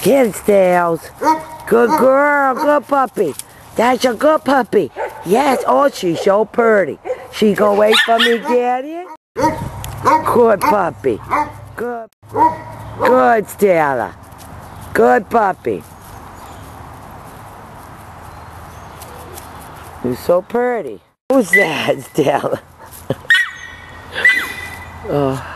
Get it, Stales. Good girl, good puppy. That's a good puppy. Yes, oh, she's so pretty. She gonna wait for me, Daddy? Good puppy. Good. Good, Stella. Good puppy. You're so pretty. Who's that, Stella? Oh.